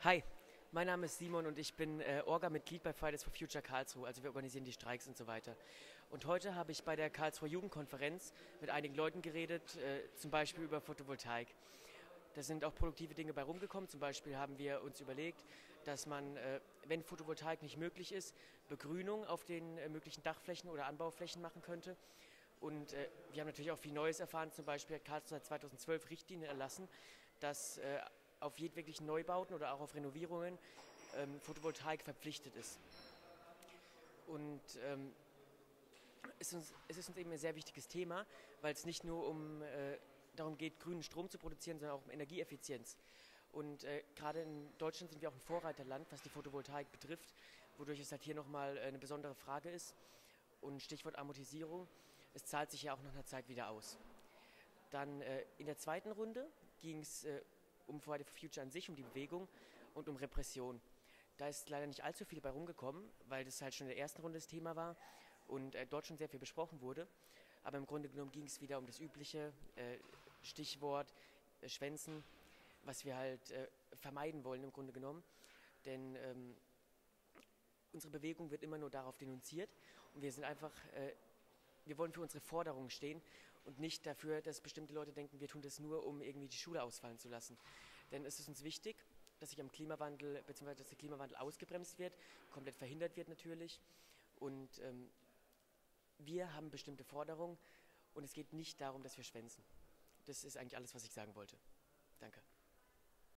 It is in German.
Hi, mein Name ist Simon und ich bin Orga-Mitglied bei Fridays for Future Karlsruhe, also wir organisieren die Streiks und so weiter. Und heute habe ich bei der Karlsruher Jugendkonferenz mit einigen Leuten geredet, zum Beispiel über Photovoltaik. Da sind auch produktive Dinge bei rumgekommen. Zum Beispiel haben wir uns überlegt, dass man, wenn Photovoltaik nicht möglich ist, Begrünung auf den möglichen Dachflächen oder Anbauflächen machen könnte. Und wir haben natürlich auch viel Neues erfahren. Zum Beispiel hat Karlsruhe seit 2012 Richtlinien erlassen, dass auf jedweglichen Neubauten oder auch auf Renovierungen Photovoltaik verpflichtet ist. Und es ist uns eben ein sehr wichtiges Thema, weil es nicht nur darum geht, grünen Strom zu produzieren, sondern auch um Energieeffizienz. Und gerade in Deutschland sind wir auch ein Vorreiterland, was die Photovoltaik betrifft, wodurch es halt hier nochmal eine besondere Frage ist. Und Stichwort Amortisierung, es zahlt sich ja auch nach einer Zeit wieder aus. Dann in der zweiten Runde ging es um Fridays for Future an sich, um die Bewegung und um Repression. Da ist leider nicht allzu viel bei rumgekommen, weil das halt schon in der ersten Runde das Thema war und dort schon sehr viel besprochen wurde. Aber im Grunde genommen ging es wieder um das übliche Stichwort Schwänzen, was wir halt vermeiden wollen im Grunde genommen. Denn unsere Bewegung wird immer nur darauf denunziert und wir wollen für unsere Forderungen stehen und nicht dafür, dass bestimmte Leute denken, wir tun das nur, um irgendwie die Schule ausfallen zu lassen. Denn es ist uns wichtig, dass sich am Klimawandel, beziehungsweise dass der Klimawandel ausgebremst wird, komplett verhindert wird natürlich. Und wir haben bestimmte Forderungen und es geht nicht darum, dass wir schwänzen. Das ist eigentlich alles, was ich sagen wollte. Danke.